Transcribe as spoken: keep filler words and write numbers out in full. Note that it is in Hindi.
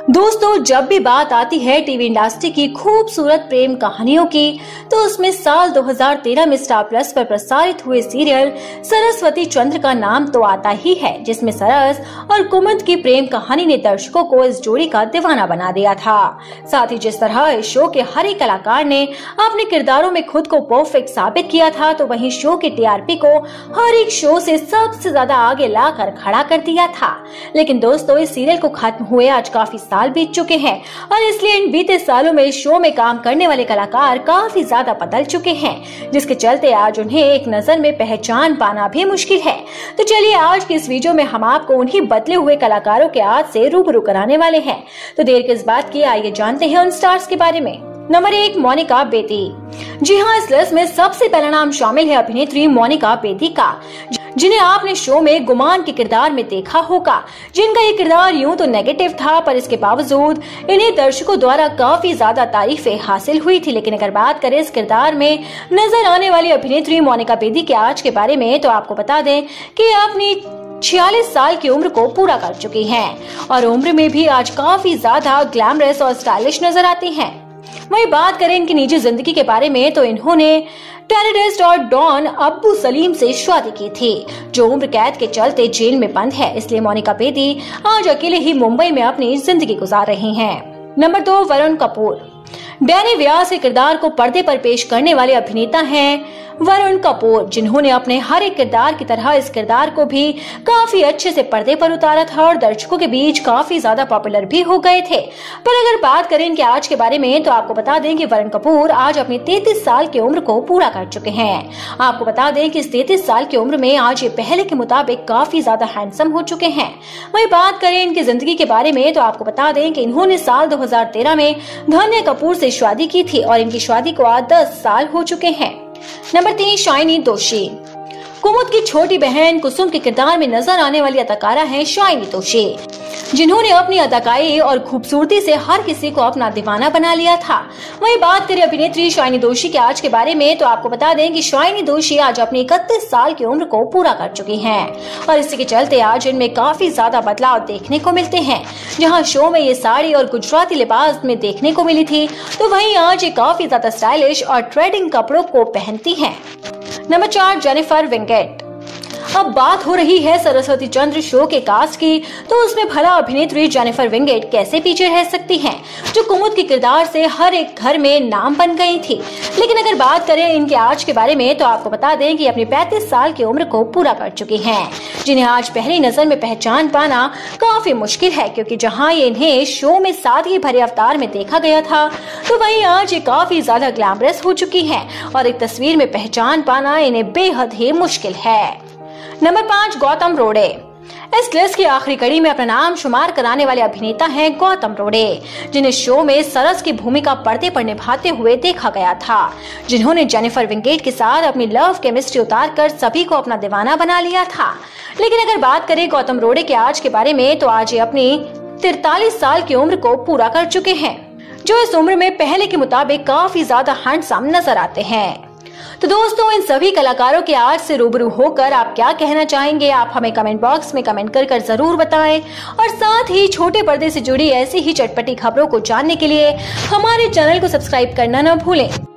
दोस्तों, जब भी बात आती है टीवी इंडस्ट्री की खूबसूरत प्रेम कहानियों की, तो उसमें साल दो हज़ार तेरह में स्टार प्लस पर प्रसारित हुए सीरियल सरस्वती चंद्र का नाम तो आता ही है, जिसमें सरस और कुमुद की प्रेम कहानी ने दर्शकों को इस जोड़ी का दीवाना बना दिया था। साथ ही जिस तरह इस शो के हर एक कलाकार ने अपने किरदारों में खुद को परफेक्ट साबित किया था, तो वहीं शो के टीआरपी को हर एक शो से सबसे ज्यादा आगे लाकर खड़ा कर दिया था। लेकिन दोस्तों, इस सीरियल को खत्म हुए आज काफी साल बीत चुके हैं और इसलिए इन बीते सालों में इस शो में काम करने वाले कलाकार काफी ज्यादा बदल चुके हैं, जिसके चलते आज उन्हें एक नजर में पहचान पाना भी मुश्किल है। तो चलिए आज की इस वीडियो में हम आपको उन्हीं बदले हुए कलाकारों के आज से रूबरू कराने वाले हैं। तो देर किस बात की, आइए जानते हैं उन स्टार्स के बारे में। नंबर एक, मोनिका बेदी। जी हाँ, इस लिस्ट में सबसे पहला नाम शामिल है अभिनेत्री मोनिका बेदी का, जिन्हें आपने शो में गुमान के किरदार में देखा होगा, जिनका ये किरदार यूं तो नेगेटिव था, पर इसके बावजूद इन्हें दर्शकों द्वारा काफी ज्यादा तारीफें हासिल हुई थी। लेकिन अगर बात करें इस किरदार में नजर आने वाली अभिनेत्री मोनिका बेदी के आज के बारे में, तो आपको बता दें कि अपनी छियालीस साल की उम्र को पूरा कर चुकी हैं और उम्र में भी आज काफी ज्यादा ग्लैमरस और स्टाइलिश नजर आती हैं। वहीं बात करें इनकी निजी जिंदगी के बारे में, तो इन्होंने टेररिस्ट और डॉन अब्बू सलीम से शादी की थी, जो उम्र कैद के चलते जेल में बंद है। इसलिए मोनिका बेदी आज अकेले ही मुंबई में अपनी जिंदगी गुजार रही हैं। नंबर दो, वरुण कपूर। डैनी व्यास के किरदार को पर्दे पर पेश करने वाले अभिनेता हैं वरुण कपूर, जिन्होंने अपने हर एक किरदार की तरह इस किरदार को भी काफी अच्छे से पर्दे पर उतारा था और दर्शकों के बीच काफी ज्यादा पॉपुलर भी हो गए थे। पर अगर बात करें इनके आज के बारे में, तो आपको बता दें कि वरुण कपूर आज अपनी तैंतीस साल की उम्र को पूरा कर चुके हैं। आपको बता दें कि इस तैंतीस साल की उम्र में आज ये पहले के मुताबिक काफी ज्यादा हैंडसम हो चुके हैं। वही बात करें इनकी जिंदगी के बारे में, तो आपको बता दें कि इन्होंने साल दो हजार तेरह में धन्य कपूर से शादी की थी और इनकी शादी को आज दस साल हो चुके हैं। नंबर तीन, शाइनी दोषी। कुमुद की छोटी बहन कुसुम के किरदार में नजर आने वाली अदाकारा है शाइनी दोषी, जिन्होंने अपनी अदाकारी और खूबसूरती से हर किसी को अपना दीवाना बना लिया था। वहीं बात करें अभिनेत्री शाइनी दोषी के आज के बारे में, तो आपको बता दें कि शाइनी दोषी आज अपनी इकतीस साल की उम्र को पूरा कर चुकी हैं और इसी के चलते आज इनमें काफी ज्यादा बदलाव देखने को मिलते हैं। जहां शो में ये साड़ी और गुजराती लिबास में देखने को मिली थी, तो वहीं आज ये काफी ज्यादा स्टाइलिश और ट्रेडिंग कपड़ों को पहनती हैं। नंबर चार, जेनिफर विंगेट। अब बात हो रही है सरस्वती चंद्र शो के कास्ट की, तो उसमें भला अभिनेत्री जेनिफर विंगेट कैसे पीछे रह सकती हैं, जो कुमुद के किरदार से हर एक घर में नाम बन गई थी। लेकिन अगर बात करें इनके आज के बारे में, तो आपको बता दें कि अपनी पैंतीस साल की उम्र को पूरा कर चुकी हैं, जिन्हें आज पहली नजर में पहचान पाना काफी मुश्किल है, क्योंकि जहां ये इन्हें शो में सादगी भरे अवतार में देखा गया था, तो वहीं आज ये काफी ज्यादा ग्लैमरस हो चुकी हैं और एक तस्वीर में पहचान पाना इन्हें बेहद ही मुश्किल है। नंबर पाँच, गौतम रोड़े। इस लिस्ट की आखिरी कड़ी में अपना नाम शुमार कराने वाले अभिनेता हैं गौतम रोड़े, जिन्हें शो में सरस की भूमिका पर्दे पर निभाते हुए देखा गया था, जिन्होंने जेनिफर विंगेट के साथ अपनी लव केमिस्ट्री उतारकर सभी को अपना दीवाना बना लिया था। लेकिन अगर बात करें गौतम रोड़े के आज के बारे में, तो आज ये अपनी तिरतालीस साल की उम्र को पूरा कर चुके हैं, जो इस उम्र में पहले के मुताबिक काफी ज्यादा हैंडसम नजर आते हैं। तो दोस्तों, इन सभी कलाकारों के आज से रूबरू होकर आप क्या कहना चाहेंगे, आप हमें कमेंट बॉक्स में कमेंट कर कर जरूर बताएं और साथ ही छोटे पर्दे से जुड़ी ऐसी ही चटपटी खबरों को जानने के लिए हमारे चैनल को सब्सक्राइब करना न भूलें।